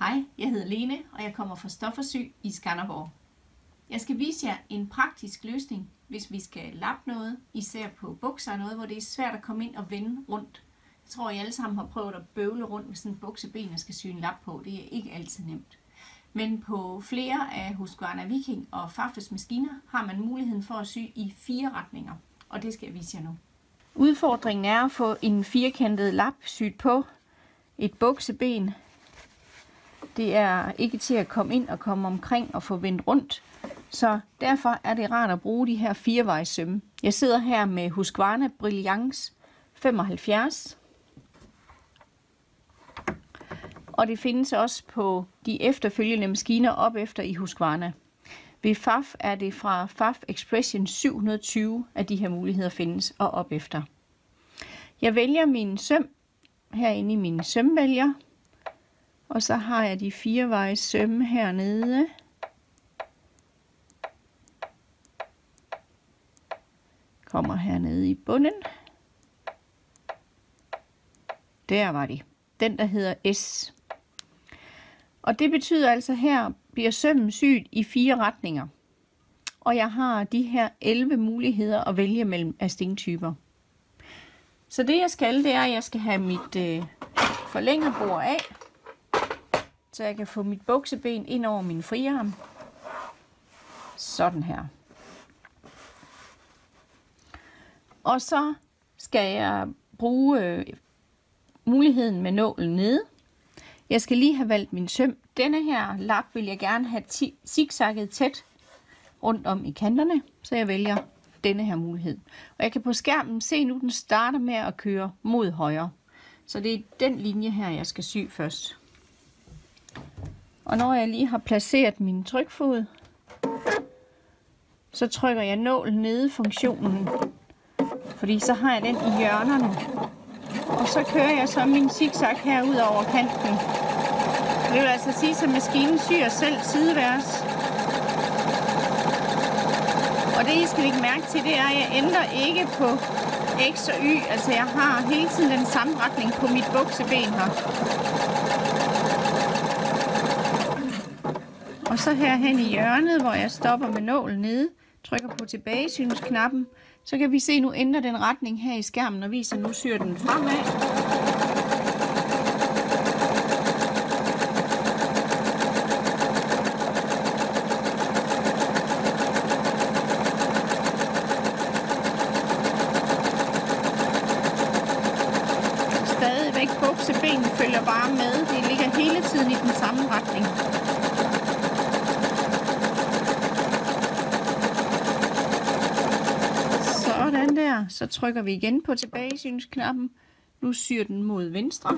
Hej, jeg hedder Lene, og jeg kommer fra Stof og Sy i Skanderborg. Jeg skal vise jer en praktisk løsning, hvis vi skal lappe noget, især på bukser og noget, hvor det er svært at komme ind og vende rundt. Jeg tror, I alle sammen har prøvet at bøvle rundt med sådan en bukseben og skal sy en lap på. Det er ikke altid nemt. Men på flere af Husqvarna Viking og Fafles maskiner har man muligheden for at sy i 4 retninger, og det skal jeg vise jer nu. Udfordringen er at få en firkantet lap syet på et bukseben. Det er ikke til at komme ind og komme omkring og få vendt rundt, så derfor er det rart at bruge de her 4-vejs sømme. Jeg sidder her med Husqvarna Brilliance 75, og det findes også på de efterfølgende maskiner op efter i Husqvarna. Ved Faf er det fra Faf Expression 720, at de her muligheder findes, og op efter. Jeg vælger min søm herinde i min sømvælger, og så har jeg de 4-vejs sømme hernede. Kommer hernede i bunden. Der var de. Den der hedder S. Og det betyder altså, her bliver sømmen syet i 4 retninger. Og jeg har de her 11 muligheder at vælge mellem af stingtyper. Så det jeg skal, det er, at jeg skal have mit forlængerbord af, så jeg kan få mit bukseben ind over min friarm. Sådan her. Og så skal jeg bruge muligheden med nålen nede. Jeg skal lige have valgt min søm. Denne her lap vil jeg gerne have zigzagget tæt rundt om i kanterne, så jeg vælger denne her mulighed. Og jeg kan på skærmen se nu, den starter med at køre mod højre. Så det er den linje her, jeg skal sy først. Og når jeg lige har placeret min trykfod, så trykker jeg nålen nede i funktionen, fordi så har jeg den i hjørnerne. Og så kører jeg så min zigzag her ud over kanten. Det vil altså sige, at maskinen syr selv sideværs. Og det I skal lægge mærke til, det er, at jeg ændrer ikke på X og Y. Altså jeg har hele tiden den samme retning på mit bukseben her. Og så herhen i hjørnet, hvor jeg stopper med nålen nede, trykker på tilbagesynsknappen, så kan vi se, nu ændrer den retning her i skærmen og viser, nu syr den fremad. Stadigvæk buksebenen følger bare med, det ligger hele tiden i den samme retning. Sådan der, så trykker vi igen på tilbagesynsknappen. Nu syr den mod venstre.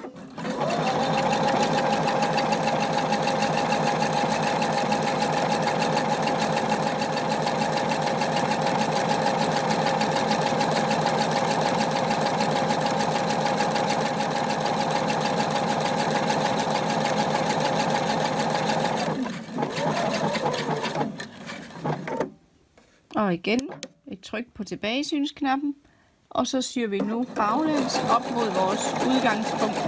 Og igen et tryk på tilbagesynsknappen, og så syr vi nu baglæns op mod vores udgangspunkt.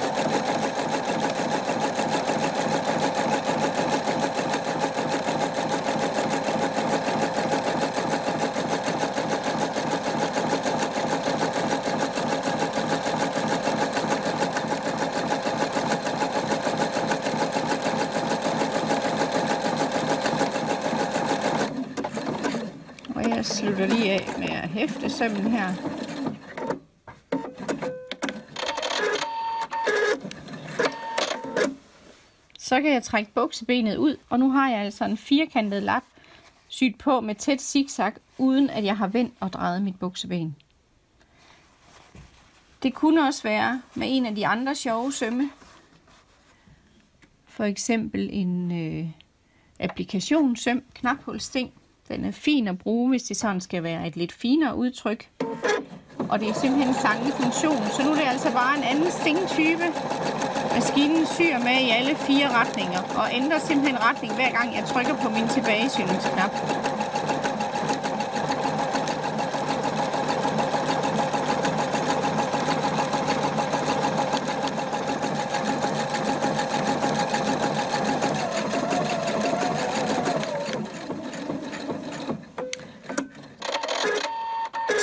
Jeg slutter lige af med at hæfte sømmen her. Så kan jeg trække buksebenet ud, og nu har jeg altså en firkantet lap syet på med tæt zigzag, uden at jeg har vendt og drejet mit bukseben. Det kunne også være med en af de andre sjove sømme. For eksempel en applikationssøm, knaphulssting. Den er fin at bruge, hvis det sådan skal være et lidt finere udtryk. Og det er simpelthen samme funktion. Så nu er det altså bare en anden stingtype. Maskinen syr med i alle 4 retninger. Og ændrer simpelthen retning hver gang jeg trykker på min tilbagesynsknap.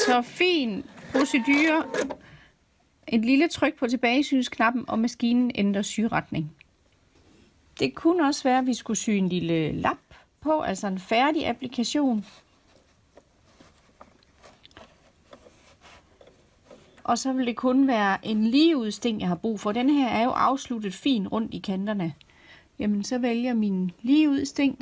Så fin procedure. Et lille tryk på tilbagesygesknappen, og maskinen ændrer syretning. Det kunne også være, at vi skulle sy en lille lap på, altså en færdig applikation. Og så vil det kun være en ligeud-sting, jeg har brug for. Den her er jo afsluttet fint rundt i kanterne. Jamen, så vælger jeg min ligeud-sting.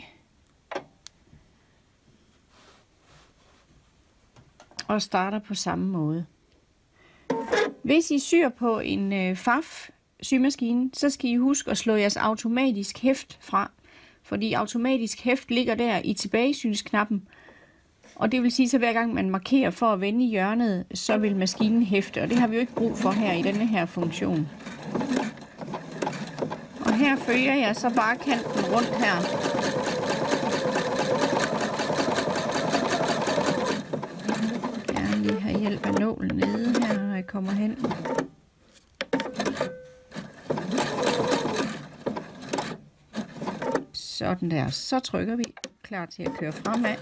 Og starter på samme måde. Hvis I syr på en FAF symaskine, så skal I huske at slå jeres automatisk hæft fra. Fordi automatisk hæft ligger der i tilbagesygesknappen. Og det vil sige, så hver gang man markerer for at vende i hjørnet, så vil maskinen hæfte. Og det har vi jo ikke brug for her i denne her funktion. Og her følger jeg så bare kanten rundt her. Jeg vil lige have hjælp af nålen nede her, når jeg kommer hen. Sådan der. Så trykker vi. Klar til at køre fremad.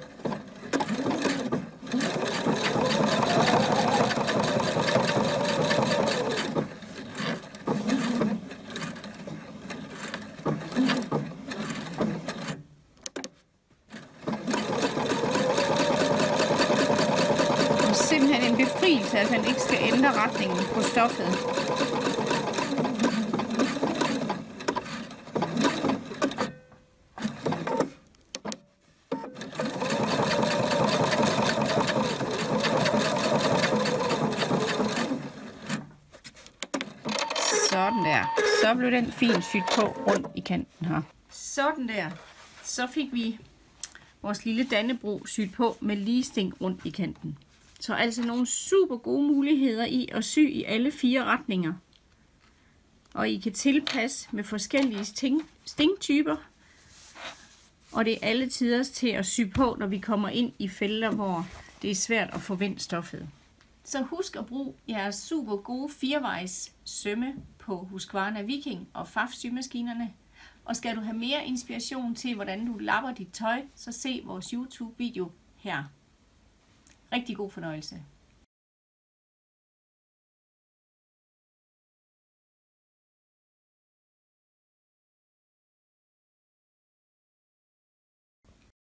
Simpelthen en befrielse, at man ikke skal ændre retningen på stoffet. Sådan der. Så blev den fint syet på rundt i kanten her. Sådan der. Så fik vi vores lille Dannebro syet på med ligesting rundt i kanten. Så altså nogle super gode muligheder i at sy i alle 4 retninger. Og I kan tilpasse med forskellige stingtyper. Og det er alle tiders til at sy på, når vi kommer ind i felter, hvor det er svært at få vendt stoffet. Så husk at bruge jeres super gode 4-vejs sømme på Husqvarna Viking og FAF symaskinerne. Og skal du have mere inspiration til, hvordan du lapper dit tøj, så se vores YouTube-video her. Rigtig god fornøjelse.